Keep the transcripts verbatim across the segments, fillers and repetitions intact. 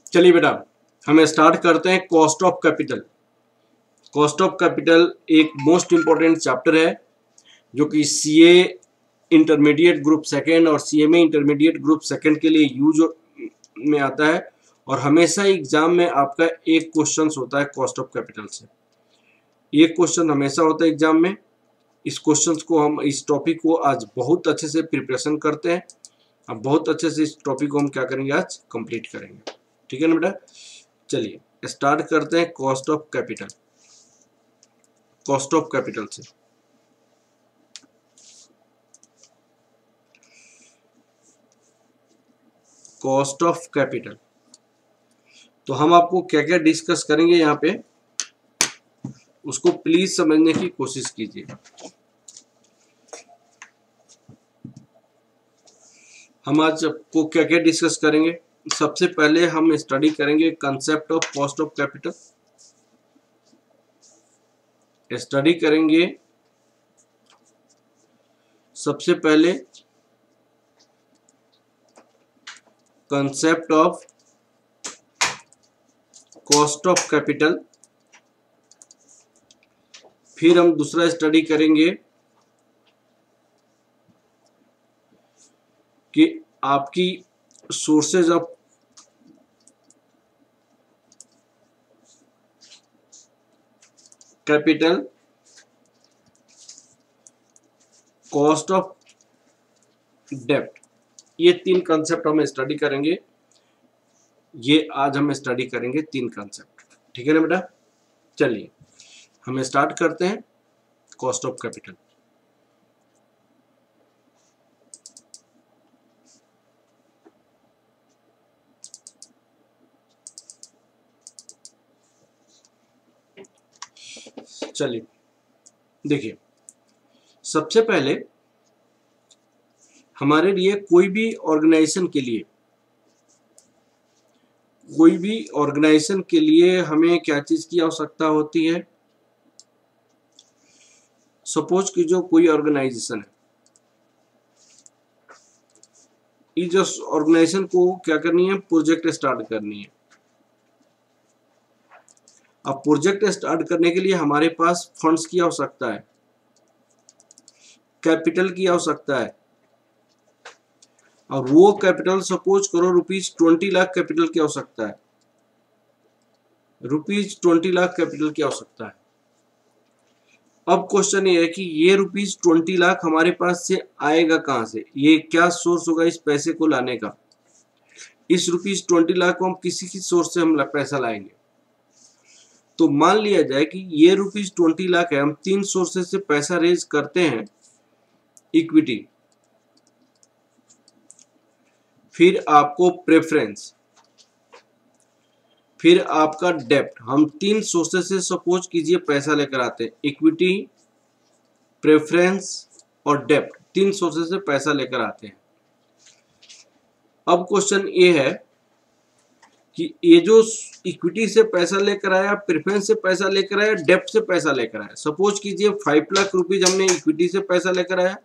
चलिए बेटा, हमें स्टार्ट करते हैं cost of capital. Cost of capital एक मोस्ट इंपॉर्टेंट चैप्टर है जो कि सीए इंटरमीडिएट ग्रुप सेकंड और सीएमए इंटरमीडिएट ग्रुप सेकंड के लिए यूज में आता है और हमेशा एग्जाम में आपका एक क्वेश्चन होता है कॉस्ट ऑफ कैपिटल से। एक क्वेश्चन हमेशा होता है एग्जाम में। इस क्वेश्चन को हम इस टॉपिक को आज बहुत अच्छे से प्रिपरेशन करते हैं। अब बहुत अच्छे से इस टॉपिक को हम क्या करेंगे, आज कंप्लीट करेंगे। ठीक है ना बेटा, चलिए स्टार्ट करते हैं cost of capital. Cost of capital से कॉस्ट ऑफ कैपिटल तो हम आपको क्या क्या डिस्कस करेंगे यहाँ पे, उसको प्लीज समझने की कोशिश कीजिए। हम आज आपको क्या क्या डिस्कस करेंगे, सबसे पहले हम स्टडी करेंगे concept of cost of capital. Study करेंगे सबसे पहले concept of cost of capital. फिर हम दूसरा स्टडी करेंगे कि आपकी sources of capital, cost of डेब्ट, ये तीन कंसेप्ट हम स्टडी करेंगे। ये आज हम स्टडी करेंगे तीन कंसेप्ट। ठीक है ना बेटा, चलिए हम स्टार्ट करते हैं कॉस्ट ऑफ कैपिटल। चलिए देखिए, सबसे पहले हमारे लिए कोई भी ऑर्गेनाइजेशन के लिए कोई भी ऑर्गेनाइजेशन के लिए हमें क्या चीज की आवश्यकता होती है। सपोज कि जो कोई ऑर्गेनाइजेशन है, इस ऑर्गेनाइजेशन को क्या करनी है, प्रोजेक्ट स्टार्ट करनी है। अब प्रोजेक्ट स्टार्ट करने के लिए हमारे पास फंड्स की आवश्यकता है, कैपिटल की आवश्यकता है। और वो कैपिटल सपोज करो रुपीज ट्वेंटी लाख कैपिटल की आवश्यकता है, रुपीज ट्वेंटी लाख कैपिटल की आवश्यकता है। अब क्वेश्चन ये है कि ये रुपीज ट्वेंटी लाख हमारे पास से आएगा कहां से, ये क्या सोर्स होगा इस पैसे को लाने का। इस रुपीज ट्वेंटी लाख को हम किसी की सोर्स से हम पैसा लाएंगे। तो मान लिया जाए कि ये रुपीज ट्वेंटी लाख है, हम तीन सोर्सेस से पैसा रेज करते हैं। इक्विटी, फिर आपको प्रेफरेंस, फिर आपका डेब्ट। हम तीन सोर्सेस से सपोज कीजिए पैसा लेकर आते हैं, इक्विटी, प्रेफरेंस और डेब्ट, तीन सोर्सेस से पैसा लेकर आते हैं। अब क्वेश्चन ये है कि ये जो इक्विटी से पैसा लेकर आया, प्रेफरेंस से पैसा लेकर आया, डेब्ट से पैसा लेकर आया। सपोज कीजिए फाइव लाख रुपीज हमने इक्विटी से पैसा लेकर आया,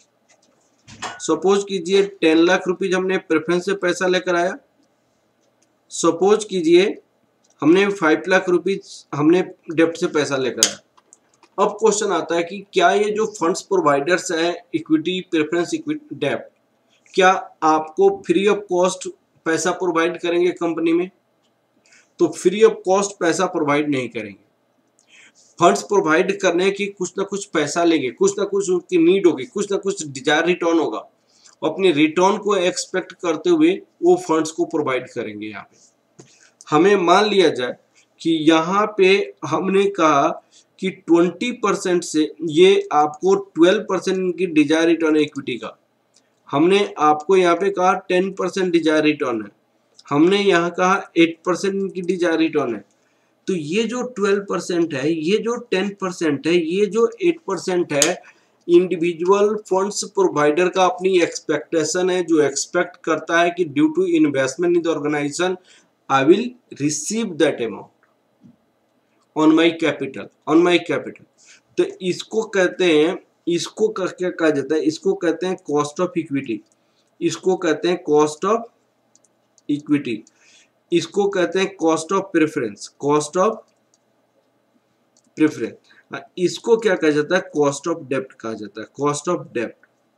सपोज कीजिए टेन लाख रुपीज हमने प्रेफरेंस से पैसा लेकर आया, सपोज कीजिए हमने फाइव लाख रुपीज हमने डेब्ट से पैसा लेकर आया। अब क्वेश्चन आता है कि क्या ये जो फंड्स प्रोवाइडर्स हैं, इक्विटी, प्रेफरेंस, इक्विटी, डेब्ट, क्या आपको फ्री ऑफ कॉस्ट पैसा प्रोवाइड करेंगे कंपनी में? तो फ्री ऑफ कॉस्ट पैसा प्रोवाइड नहीं करेंगे। फंड्स प्रोवाइड करने की कुछ ना कुछ पैसा लेंगे, कुछ ना कुछ उनकी नीड होगी, कुछ ना कुछ डिजायर रिटर्न होगा। अपने रिटर्न को एक्सपेक्ट करते हुए वो फंड्स को प्रोवाइड करेंगे। यहाँ पे हमें मान लिया जाए कि यहाँ पे हमने कहा कि ट्वेंटी परसेंट से ये आपको ट्वेल्व परसेंट की डिजायर रिटर्न है इक्विटी का। हमने आपको यहाँ पे कहा टेन परसेंट डिजायर रिटर्न है, हमने यहाँ कहा एट परसेंट की डिजायर रिटर्न है। तो ये जो ट्वेल्व परसेंट है, ये जो टेन परसेंट है, ये जो एट परसेंट है, इंडिविजुअल फंड्स प्रोवाइडर का अपनी एक्सपेक्टेशन है, जो एक्सपेक्ट करता है कि due to investment in the organisation I will receive that amount on my capital, on my capital. तो इसको कहते हैं, इसको क्या कहा जाता है, इसको कहते हैं कॉस्ट ऑफ इक्विटी, इसको कहते हैं कॉस्ट ऑफ इक्विटी। इसको कहते हैं cost of preference, cost of preference. इसको क्या कहा जाता है, कॉस्ट ऑफ डेब्ट कहा जाता है, कॉस्ट ऑफ डेब्ट।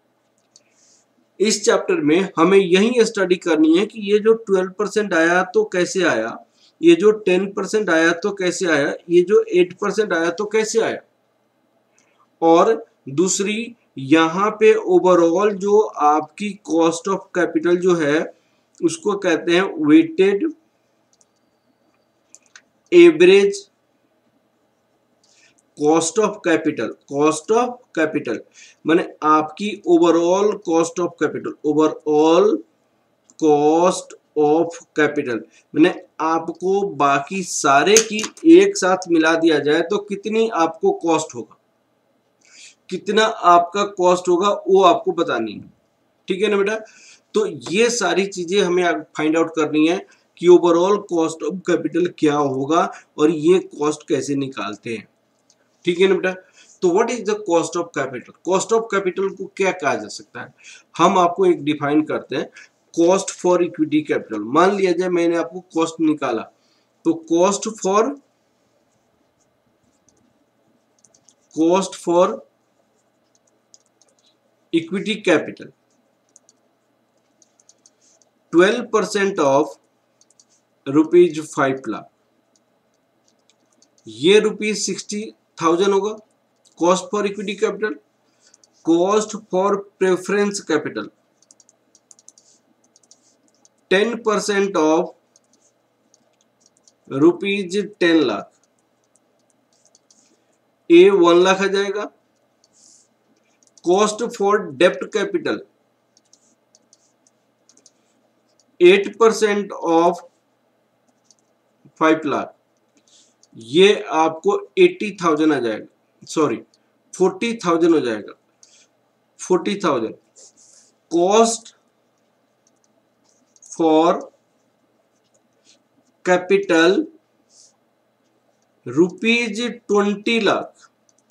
इस चैप्टर में हमें यही स्टडी करनी है कि ये जो ट्वेल्व परसेंट आया तो कैसे आया, ये जो टेन परसेंट आया तो कैसे आया, ये जो एट परसेंट आया तो कैसे आया। और दूसरी यहाँ पे ओवरऑल जो आपकी कॉस्ट ऑफ कैपिटल जो है उसको कहते हैं weighted average cost of capital, cost of capital माने आपकी overall cost of capital, overall cost of capital माने आपको बाकी सारे की एक साथ मिला दिया जाए तो कितनी आपको कॉस्ट होगा, कितना आपका कॉस्ट होगा वो आपको बतानी है, ठीक है ना बेटा। तो ये सारी चीजें हमें फाइंड आउट करनी है कि ओवरऑल कॉस्ट ऑफ कैपिटल क्या होगा और ये कॉस्ट कैसे निकालते हैं, ठीक है ना बेटा। तो what is the cost of capital, cost of capital को क्या कहा जा सकता है, हम आपको एक डिफाइन करते हैं, कॉस्ट फॉर इक्विटी कैपिटल। मान लिया जाए मैंने आपको कॉस्ट निकाला, तो cost for cost for equity capital twelve percent of rupees five lakh, ये रुपीज सिक्सटी थाउजेंड होगा cost for equity capital. Cost for preference capital ten percent of rupees ten lakh, a one lakh आ जाएगा। कॉस्ट फॉर डेप्ट capital eight percent of five lakh, ये आपको eighty thousand आ जाएगा, sorry forty thousand हो जाएगा, forty thousand. Cost for capital rupees twenty lakh,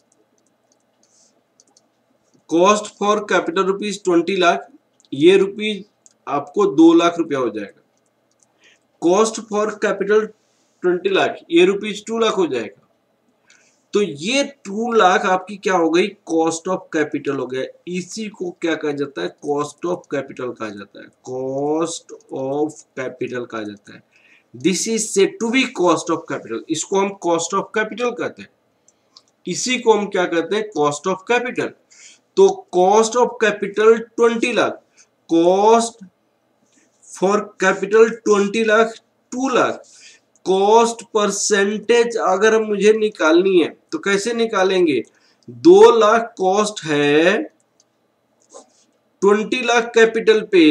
cost for capital rupees twenty lakh, ये rupees आपको दो लाख रुपया हो जाएगा। Cost for capital twenty lakh, ये रुपीज टू लाख हो जाएगा। तो ये टू लाख आपकी क्या हो गई, कॉस्ट ऑफ कैपिटल हो गया। इसी को क्या कहा जाता है, कॉस्ट ऑफ कैपिटल कहा जाता है, कॉस्ट ऑफ कैपिटल कहा जाता है। This is said to be cost of capital, इसको हम कॉस्ट ऑफ कैपिटल कहते हैं, इसी को हम क्या कहते हैं, कॉस्ट ऑफ कैपिटल। तो cost of capital twenty lakh, cost for capital twenty lakh, two lakh. Cost percentage अगर मुझे निकालनी है तो कैसे निकालेंगे, दो लाख कॉस्ट है, ट्वेंटी लाख कैपिटल पे,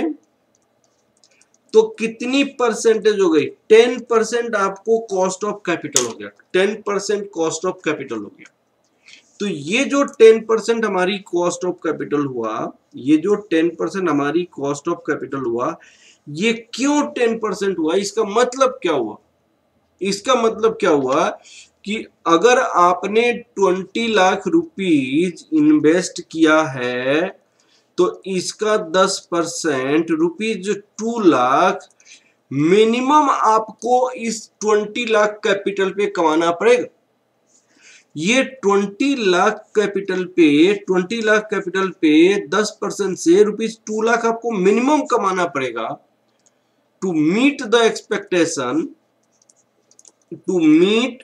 तो कितनी परसेंटेज हो गई, टेन परसेंट आपको कॉस्ट ऑफ कैपिटल हो गया, ten percent cost of capital हो गया। तो ये जो टेन परसेंट हमारी कॉस्ट ऑफ कैपिटल हुआ, ये जो टेन परसेंट हमारी कॉस्ट ऑफ कैपिटल हुआ, ये क्यों टेन परसेंट हुआ, इसका मतलब क्या हुआ, इसका मतलब क्या हुआ कि अगर आपने ट्वेंटी लाख रुपीज इन्वेस्ट किया है तो इसका दस percent rupees two lakh minimum आपको इस ट्वेंटी लाख कैपिटल पे कमाना पड़ेगा। ये ट्वेंटी लाख कैपिटल पे ट्वेंटी लाख कैपिटल पे दस परसेंट से रुपीज टू लाख आपको मिनिमम कमाना पड़ेगा to meet the expectation, to meet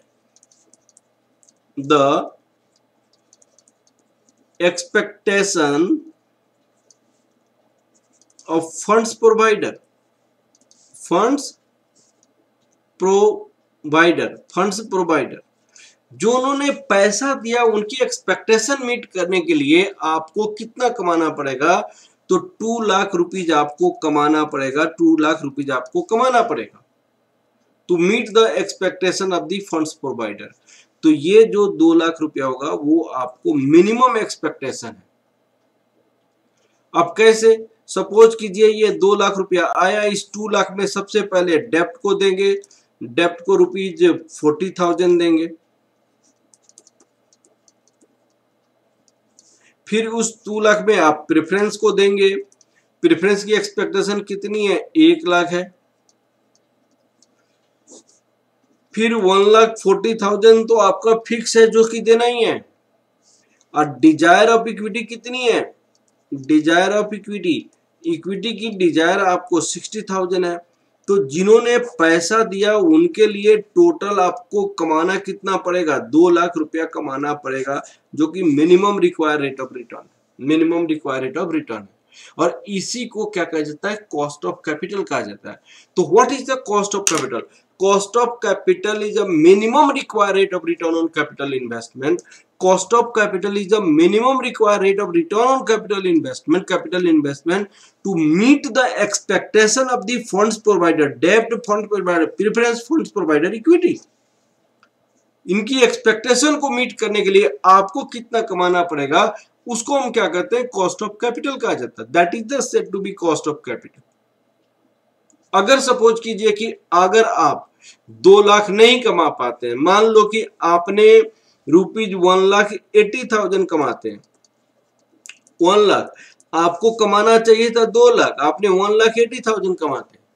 the expectation of funds provider, funds provider, funds provider जो उन्होंने पैसा दिया उनकी एक्सपेक्टेशन मीट करने के लिए आपको कितना कमाना पड़ेगा, तो टू लाख रुपीज आपको कमाना पड़ेगा, टू लाख रुपीज आपको कमाना पड़ेगा to meet the expectation of the funds provider. तो ये जो दो लाख रुपया होगा वो आपको मिनिमम एक्सपेक्टेशन है। अब कैसे, सपोज कीजिए ये दो लाख रुपया आया, इस टू लाख में सबसे पहले डेप्ट को देंगे, डेप्ट को रुपीज फोर्टी थाउजेंड देंगे, फिर उस टू लाख में आप प्रेफरेंस को देंगे, प्रेफरेंस की एक्सपेक्टेशन कितनी है, एक लाख है, फिर वन लाख फोर्टी थाउजेंड तो आपका फिक्स है जो कि देना ही है। और डिजायर ऑफ इक्विटी कितनी है? डिजायर ऑफ इक्विटी, इक्विटी की डिजायर आपको सिक्सटी थाउजेंड है। तो जिन्होंने पैसा दिया उनके लिए टोटल आपको कमाना कितना पड़ेगा? दो लाख रुपया कमाना पड़ेगा, जो कि minimum require rate of return, minimum require rate of return. और इसी को क्या कहा जाता है? कॉस्ट ऑफ कैपिटल कहा जाता है। तो what is the cost of capital? Cost of capital is a minimum required rate of return on capital investment. Cost of capital is the minimum required rate of return on capital investment, capital investment to meet the expectation of the funds provider, debt fund provider, preference funds provider, equity. इनकी expectation को meet करने के लिए आपको कितना कमाना पड़ेगा, उसको हम क्या कहते हैं? कॉस्ट ऑफ कैपिटल कहा जाता है। That is the said to be cost of capital. अगर सपोज कीजिए कि अगर आप दो लाख नहीं कमा पाते हैं, मान लो कि आपने rupees one lakh eighty thousand कमाते हैं, वन लाख आपको कमाना चाहिए था दो लाख, आपने वन लाख एटी थाउजेंड कमाते हैं।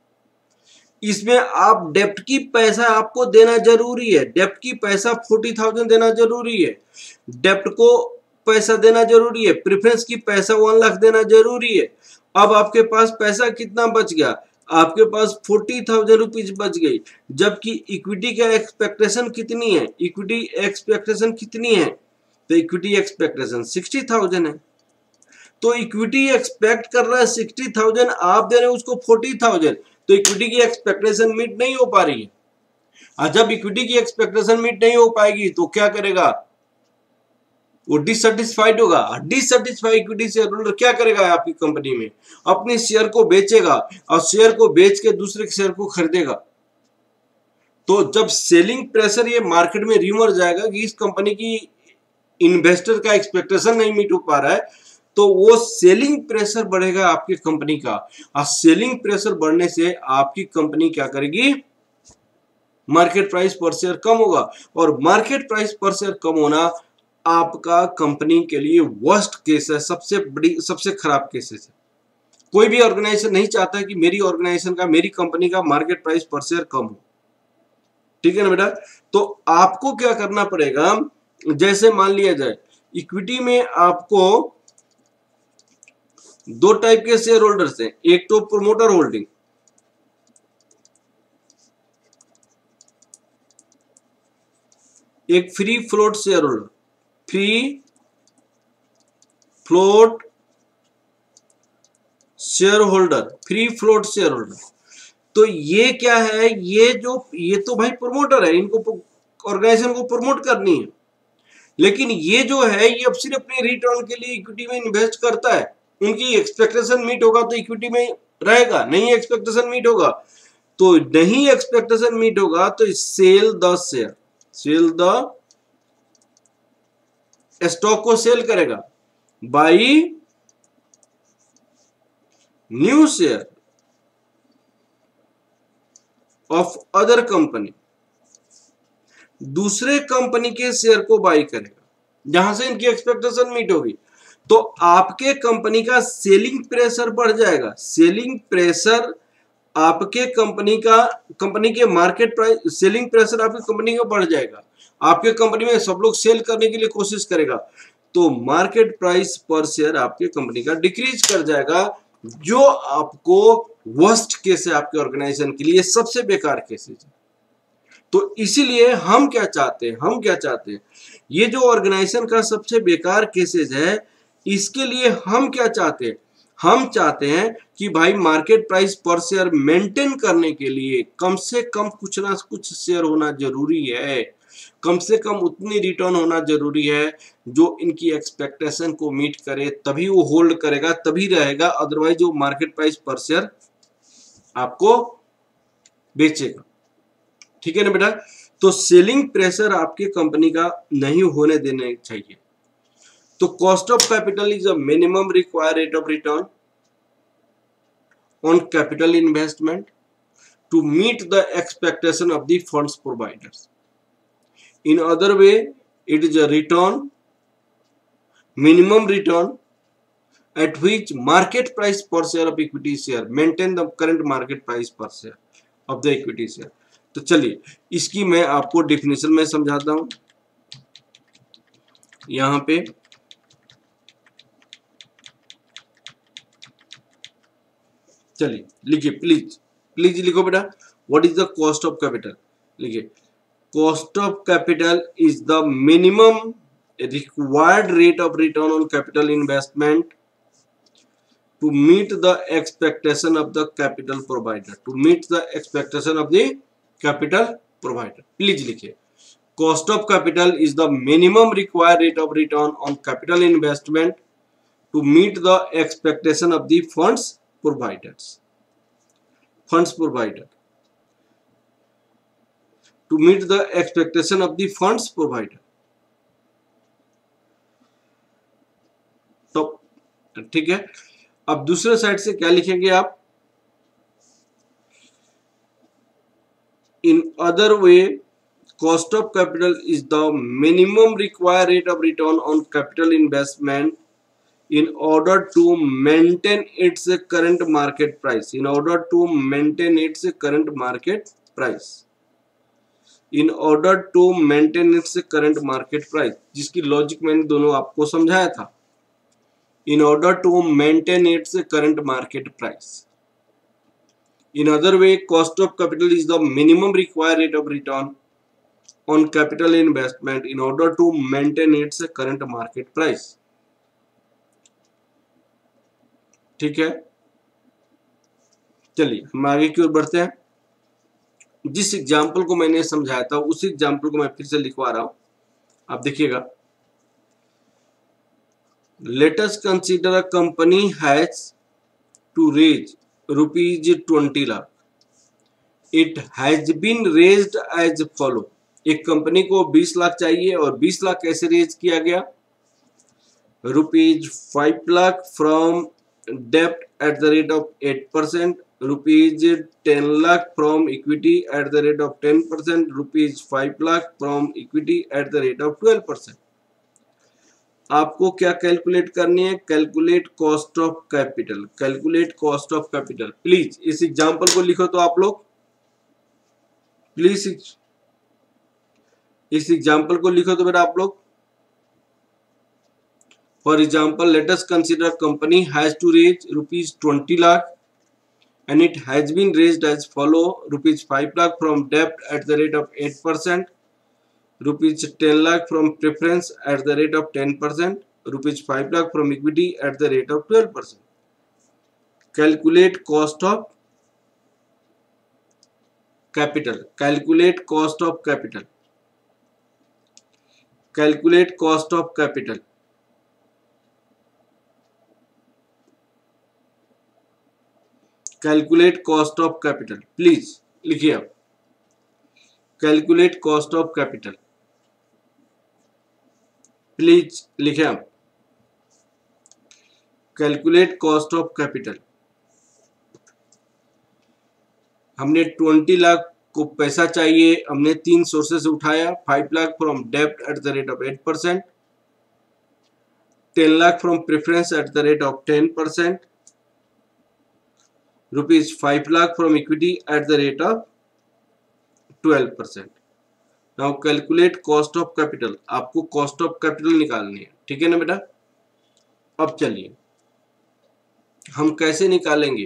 इसमें आप डेप्ट की पैसा आपको देना जरूरी है, डेप्ट की पैसा फोर्टी थाउजेंड देना जरूरी है, डेप्ट को पैसा देना जरूरी है, प्रेफरेंस की पैसा वन लाख देना जरूरी है। अब आपके पास पैसा कितना बच गया? आपके पास फोर्टी थाउजेंड रुपीज बच गई, जबकि इक्विटी का एक्सपेक्टेशन कितनी है? इक्विटी एक्सपेक्टेशन कितनी है? तो इक्विटी एक्सपेक्टेशन सिक्सटी थाउजेंड है। तो इक्विटी एक्सपेक्ट कर रहा है सिक्सटी थाउजेंड, आप दे रहे हैं उसको फोर्टी थाउजेंड, तो इक्विटी की एक्सपेक्टेशन मीट नहीं हो पा रही है। और जब इक्विटी की एक्सपेक्टेशन मीट नहीं हो पाएगी तो क्या करेगा? वो डिससेटिस्फाइड होगा। डिससेटिस्फाइड इक्विटी शेयर होल्डर क्या करेगा? आपकी कंपनी में अपने शेयर को बेचेगा और शेयर को बेच के दूसरे शेयर को खरीदेगा। तो जब सेलिंग प्रेशर, ये मार्केट में र्यूमर जाएगा कि इस कंपनी की इन्वेस्टर का एक्सपेक्टेशन नहीं मीट हो पा रहा है, तो वो सेलिंग प्रेशर बढ़ेगा आपकी कंपनी का। और सेलिंग प्रेशर बढ़ने से आपकी कंपनी क्या करेगी? मार्केट प्राइस पर शेयर कम होगा, और मार्केट प्राइस पर शेयर कम होना आपका कंपनी के लिए वर्स्ट केस है, सबसे बड़ी सबसे खराब केसेस है। कोई भी ऑर्गेनाइजेशन नहीं चाहता कि मेरी ऑर्गेनाइजेशन का, मेरी कंपनी का मार्केट प्राइस पर शेयर कम हो। ठीक है ना बेटा? तो आपको क्या करना पड़ेगा? जैसे मान लिया जाए इक्विटी में आपको दो टाइप के शेयर होल्डर्स हैं, एक तो प्रोमोटर होल्डिंग, एक free float share holder, free float share holder, free float share holder. तो ये क्या है? ये जो ये तो भाई प्रमोटर है, इनको ऑर्गेनाइजेशन को प्रमोट करनी है, लेकिन ये जो है ये अब सिर्फ अपने रिटर्न के लिए इक्विटी में इन्वेस्ट करता है। उनकी एक्सपेक्टेशन मीट होगा तो इक्विटी में रहेगा, नहीं एक्सपेक्टेशन मीट होगा तो नहीं एक्सपेक्टेशन मीट होगा तो sell the share, sell the stock को सेल करेगा, buy new share of other company, दूसरे कंपनी के शेयर को बाई करेगा जहां से इनकी एक्सपेक्टेशन मीट होगी। तो आपके कंपनी का सेलिंग प्रेशर बढ़ जाएगा। सेलिंग प्रेशर आपके कंपनी का, कंपनी के मार्केट प्राइस, सेलिंग प्रेशर आपकी कंपनी का बढ़ जाएगा। आपके कंपनी में सब लोग सेल करने के लिए कोशिश करेगा, तो मार्केट प्राइस पर शेयर आपके कंपनी का डिक्रीज कर जाएगा, जो आपको वर्स्ट केस है आपके ऑर्गेनाइजेशन के लिए, सबसे बेकार केसेस है। तो इसीलिए हम क्या चाहते हैं, हम क्या चाहते हैं, ये जो ऑर्गेनाइजेशन का सबसे बेकार केसेस है, इसके लिए हम क्या चाहते हैं? हम चाहते हैं कि भाई मार्केट प्राइस पर शेयर मेंटेन करने के लिए कम से कम कुछ ना कुछ शेयर होना जरूरी है, कम से कम उतनी रिटर्न होना जरूरी है जो इनकी एक्सपेक्टेशन को मीट करे, तभी वो होल्ड करेगा, तभी रहेगा, अदरवाइज वो मार्केट प्राइस पर शेयर आपको बेचेगा। ठीक है ना बेटा? तो सेलिंग प्रेशर आपके कंपनी का नहीं होने देने चाहिए। तो cost of capital is a minimum required rate of return on capital investment to meet the expectation of the funds providers. In other way, it is a return, minimum return at which market price per share of equity share maintain the current market price per share of the equity share. तो चलिए इसकी मैं आपको definition में समझाता हूं। यहां पे चलिए लिखिए, प्लीज प्लीज लिखो बेटा, what is the cost of capital. लिखिए, cost of capital is the minimum required rate of return on capital investment to meet the expectation of the capital provider, to meet the expectation of the capital provider। Please लिखिए, cost of capital is the minimum required rate of return on capital investment to meet the expectation of the funds providers, funds provider, to meet the expectation of the funds provider। तो ठीक है, अब दूसरे side से क्या लिखेंगे आप, in other way cost of capital is the minimum required rate of return on capital investment in order to maintain its current market price, in order to maintain its current market price, in order to maintain its current market price, जिसकी logic मैंने दोनों आपको समझाया था। In order to maintain its current market price. In other way, cost of capital is the minimum required rate of return on capital investment in order to maintain its current market price। ठीक है, चलिए हम आगे की ओर बढ़ते हैं। जिस example को मैंने समझाया था उसी एग्जाम्पल को मैं फिर से लिखवा रहा हूं, आप देखिएगा। Let us consider a company has to raise rupees twenty lakh. It has been raised as follow. एक कंपनी को बीस लाख चाहिए और बीस लाख कैसे रेज किया गया, रुपीज फाइव लाख फ्रॉम डेप्ट at the rate of eight percent, rupees ten lakh from equity at the rate of ten percent, rupees five lakh from equity at the rate of twelve percent. आपको क्या कैलकुलेट करनी है, calculate cost of capital, calculate cost of capital. Please इस example को लिखो तो आप लोग, प्लीज इस एग्जांपल को लिखो तो बेटा आप लोग। For example, let us consider company has to raise rupees twenty lakh and it has been raised as follow, rupees five lakh from डेप्ट at the rate of eight percent, rupees ten lakh from preference at the rate of ten percent, rupees five lakh from equity at the rate of twelve percent. Calculate cost of capital, calculate cost of capital, calculate cost of capital, calculate cost of capital। Please लिखिए आप, calculate cost of capital, please लिखें आप, calculate cost of capital. हमने twenty lakh को पैसा चाहिए, हमने तीन सोर्सेस से उठाया, फाइव लाख फ्रॉम डेप्ट at the rate of eight percent, ten lakh from preference at the rate of ten percent, rupees five lakh from equity at the rate of twelve percent. Now calculate cost of capital, आपको cost of capital निकालनी है, ठीक है ना बेटा। अब चलिए हम कैसे निकालेंगे,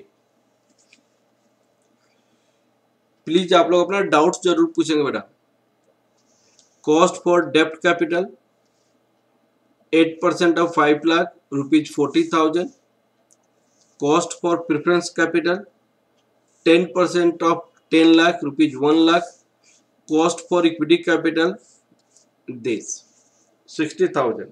प्लीज आप लोग अपना डाउट्स जरूर पूछेंगे बेटा। कॉस्ट फॉर डेप्ट capital eight percent of five lakh rupees forty thousand, cost for preference capital ten percent of ten lakh rupees one lakh, cost for equity capital this sixty thousand.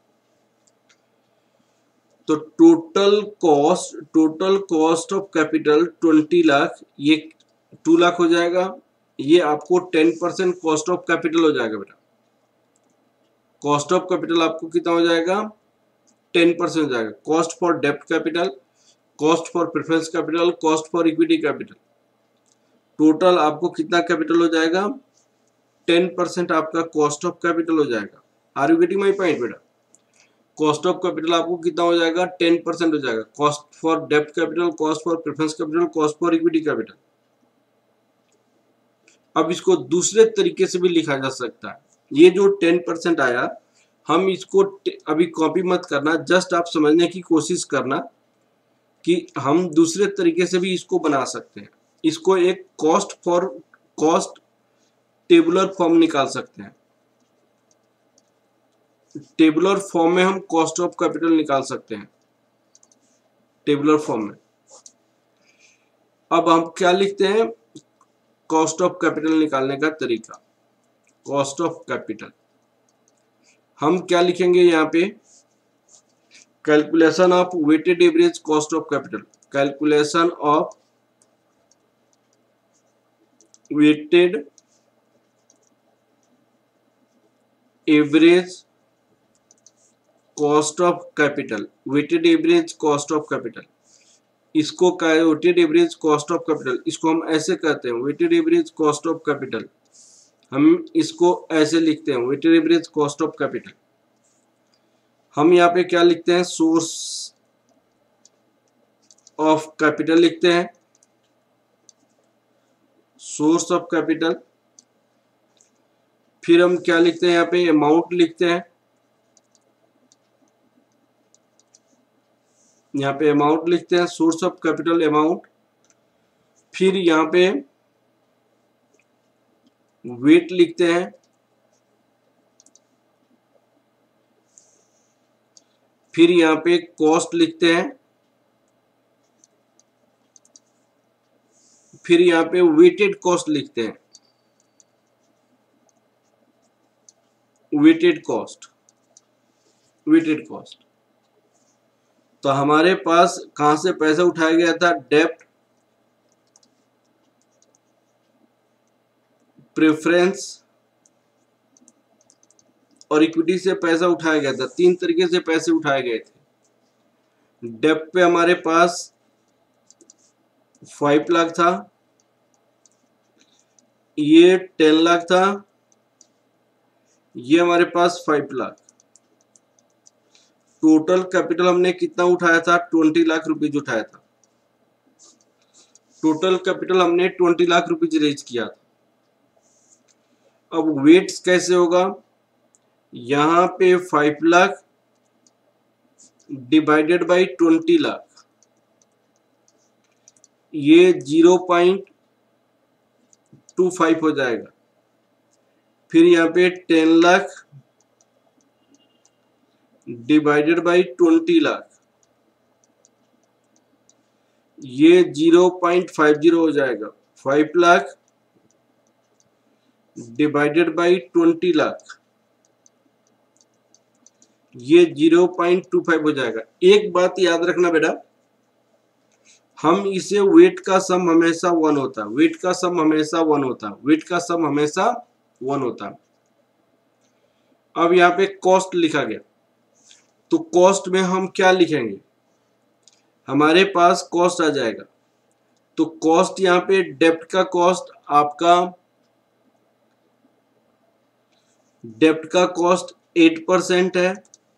तो total cost, total cost of capital twenty lakh, ये two lakh हो जाएगा, ये आपको ten percent cost of capital हो जाएगा बेटा। Cost of capital आपको कितना हो जाएगा, टेन परसेंट हो जाएगा। कॉस्ट फॉर डेप्ट capital, cost for preference capital, cost for equity capital, total आपको कितना कैपिटल हो जाएगा, टेन परसेंट आपका कॉस्ट ऑफ कैपिटल हो जाएगा। Are you getting my point बेटा। कॉस्ट ऑफ कैपिटल आपको कितना हो जाएगा, टेन परसेंट हो जाएगा। कॉस्ट फॉर डेप्ट capital, cost for preference capital, cost for equity capital, अब इसको दूसरे तरीके से भी लिखा जा सकता है। ये जो टेन परसेंट आया, हम इसको अभी कॉपी मत करना, जस्ट आप समझने की कोशिश करना कि हम दूसरे तरीके से भी इसको बना सकते हैं। इसको एक cost for cost tabular form निकाल सकते हैं। टेबुलर फॉर्म में हम कॉस्ट ऑफ कैपिटल निकाल सकते हैं, टेबुलर फॉर्म में। अब हम क्या लिखते हैं, कॉस्ट ऑफ कैपिटल निकालने का तरीका। कॉस्ट ऑफ कैपिटल हम क्या लिखेंगे यहाँ पे, calculation of weighted average cost of capital. Calculation of weighted average cost of capital. Weighted average cost of capital, इसको क्या है, weighted average cost of capital, इसको हम ऐसे कहते हैं weighted average cost of capital. हम इसको ऐसे लिखते हैं weighted average cost of capital. हम यहाँ पे क्या लिखते हैं, सोर्स ऑफ कैपिटल लिखते हैं, सोर्स ऑफ कैपिटल। फिर हम क्या लिखते हैं, यहाँ पे अमाउंट लिखते हैं, यहाँ पे अमाउंट लिखते हैं, सोर्स ऑफ कैपिटल अमाउंट। फिर यहाँ पे वेट लिखते हैं, फिर यहाँ पे कॉस्ट लिखते हैं, फिर यहाँ पे वेटेड कॉस्ट लिखते हैं, वेटेड कॉस्ट, वेटेड कॉस्ट। तो हमारे पास कहां से पैसा उठाया गया था, डेब्ट, प्रेफरेंस और इक्विटी से पैसा उठाया गया था। तीन तरीके से पैसे उठाए गए थे। डेब्ट पे हमारे पास फाइव लाख था, ये टेन लाख था, ये हमारे पास फाइव लाख। टोटल कैपिटल हमने कितना उठाया था, ट्वेंटी लाख रुपीज उठाया था। टोटल कैपिटल हमने ट्वेंटी लाख रुपीज रेज किया था। अब वेट्स कैसे होगा, यहां पे five lakh divided by twenty lakh, ये जीरो पॉइंट टू फाइव हो जाएगा। फिर यहाँ पे ten lakh divided by twenty lakh, ये जीरो पॉइंट फाइव जीरो हो जाएगा। Five lakh divided by twenty lakh, ये जीरो पॉइंट टू फाइव हो जाएगा। एक बात याद रखना बेटा, हम इसे वेट का सम हमेशा वन होता है, वेट का सम हमेशा वन होता है, वेट का सम हमेशा वन होता है। अब यहाँ पे कॉस्ट लिखा गया, तो कॉस्ट में हम क्या लिखेंगे, हमारे पास कॉस्ट आ जाएगा। तो कॉस्ट यहाँ पे डेब्ट का कॉस्ट आपका, डेब्ट का कॉस्ट एट परसेंट है,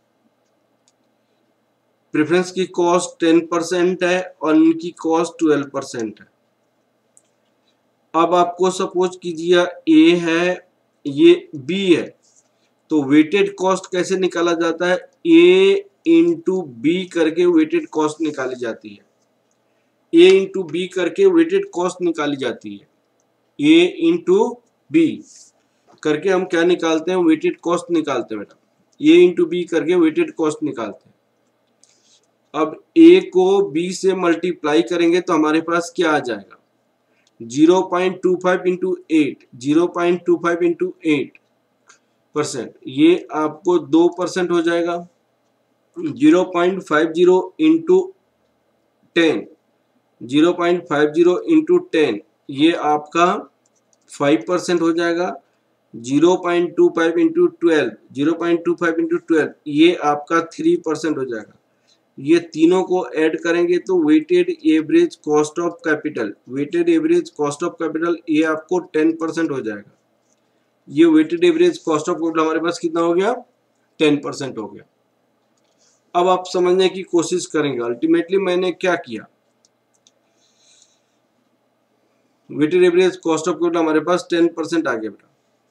प्रेफरेंस की कॉस्ट टेन परसेंट है और इनकी कॉस्ट ट्वेल्व परसेंट है। अब आपको सपोज कीजिए ए है, ये बी है, तो वेटेड कॉस्ट कैसे निकाला जाता है, ए इंटू बी करके वेटेड कॉस्ट निकाली जाती है। ए इंटू बी करके वेटेड कॉस्ट निकाली जाती है। ए इंटू बी करके हम क्या निकालते हैं, वेटेड कॉस्ट निकालते हैं बेटा। ए इंटू बी करके वेटेड कॉस्ट निकालते हैं। अब ए को बी से मल्टीप्लाई करेंगे तो हमारे पास क्या आ जाएगा, zero point two five into eight, zero point two five into eight percent, ये आपको दो परसेंट हो जाएगा। Zero point five zero into ten, zero point five zero into ten, ये आपका फाइव परसेंट हो जाएगा। Zero point two five into twelve, zero point two five into twelve, ये आपका थ्री परसेंट हो जाएगा। ये तीनों को ऐड करेंगे तो weighted average cost of capital, weighted average cost of capital ये आपको टेन परसेंट हो जाएगा। ये weighted average cost of capital हमारे पास कितना हो गया, टेन परसेंट हो गया। अब आप समझने की कोशिश करेंगे, अल्टीमेटली मैंने क्या किया, weighted average cost of capital हमारे पास टेन परसेंट आ गया बेटा।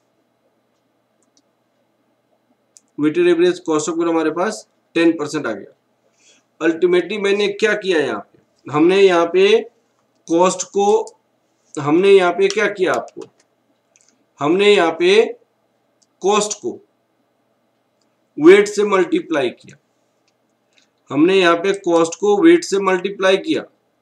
Weighted average cost of capital हमारे पास टेन परसेंट आ गया। अल्टीमेटली मैंने क्या किया यहाँ पे, हमने यहाँ पे कॉस्ट को, हमने यहाँ पे क्या किया आपको, हमने यहाँ पे कॉस्ट को वेट से मल्टीप्लाई किया, हमने यहाँ पे कॉस्ट को वेट से मल्टीप्लाई किया,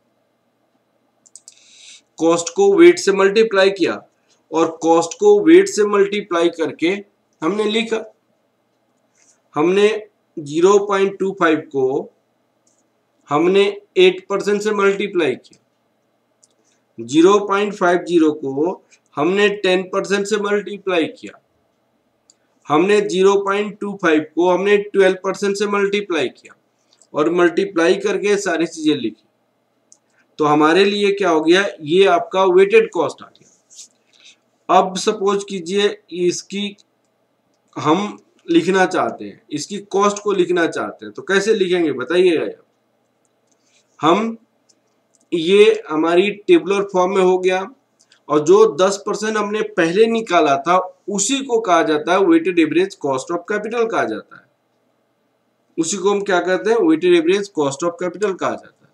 कॉस्ट को वेट से मल्टीप्लाई किया और कॉस्ट को वेट से मल्टीप्लाई करके हमने लिखा, हमने ज़ीरो पॉइंट टू फाइव को हमने एट परसेंट से मल्टीप्लाई किया, ज़ीरो पॉइंट फाइव ज़ीरो को हमने टेन परसेंट से मल्टीप्लाई किया, हमने ज़ीरो पॉइंट टू फाइव को हमने ट्वेल्व परसेंट से मल्टीप्लाई किया और मल्टीप्लाई करके सारी चीजें लिखी। तो हमारे लिए क्या हो गया, ये आपका वेटेड कॉस्ट आ गया। अब सपोज कीजिए इसकी हम लिखना चाहते हैं, इसकी कॉस्ट को लिखना चाहते हैं, तो कैसे लिखेंगे बताइएगा। हम ये हमारी टेबुलर फॉर्म में हो गया और जो दस परसेंट हमने पहले निकाला था उसी को कहा जाता है weighted average cost of capital कहा जाता है। उसी को हम क्या कहते हैं, weighted average cost of capital कहा जाता है।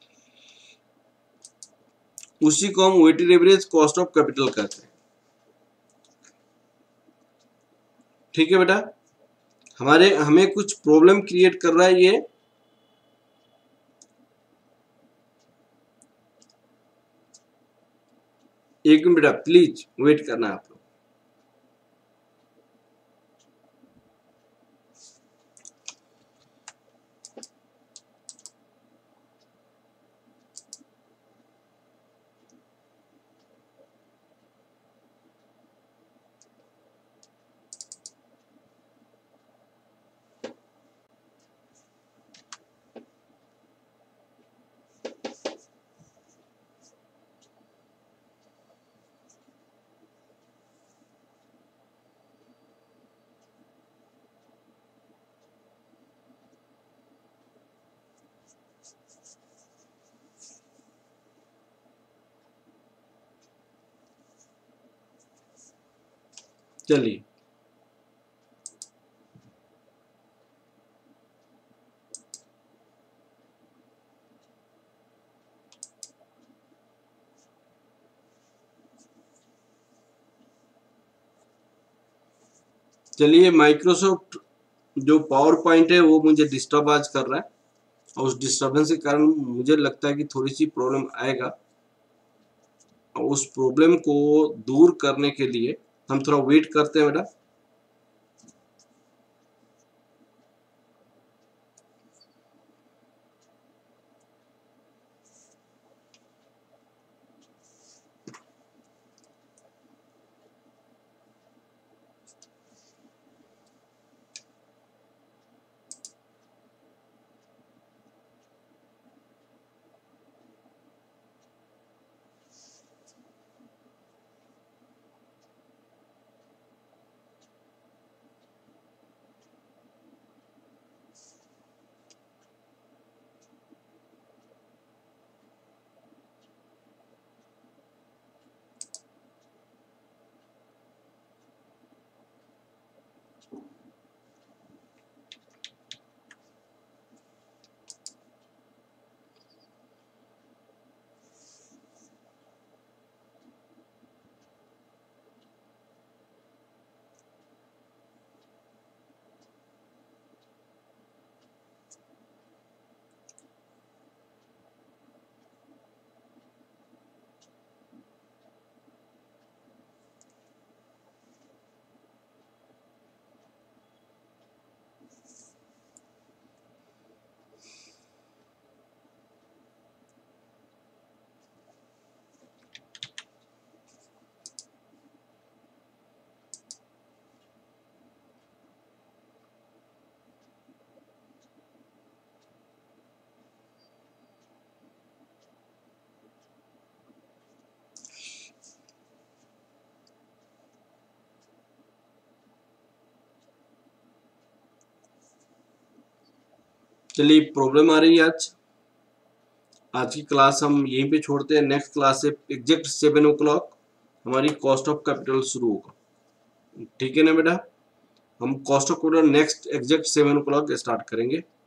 उसी को हम weighted average cost of capital कहते हैं। ठीक है बेटा, हमारे हमें कुछ प्रॉब्लम क्रिएट कर रहा है ये। एक मिनट बेटा, प्लीज वेट करना है आप लोग। चलिए, चलिए माइक्रोसॉफ्ट जो पावर पॉइंट है वो मुझे डिस्टर्ब आज कर रहा है और उस डिस्टर्बेंस के कारण मुझे लगता है कि थोड़ी सी प्रॉब्लम आएगा। उस प्रॉब्लम को दूर करने के लिए हम थोड़ा वेट करते हैं बेटा। चलिए, प्रॉब्लम आ रही है आज। आज की क्लास हम यहीं पे छोड़ते हैं। नेक्स्ट क्लास से एग्जैक्ट सेवन ओ क्लॉक हमारी कॉस्ट ऑफ कैपिटल शुरू होगा। ठीक है ना बेटा, हम cost of capital next exact seven o'clock start करेंगे।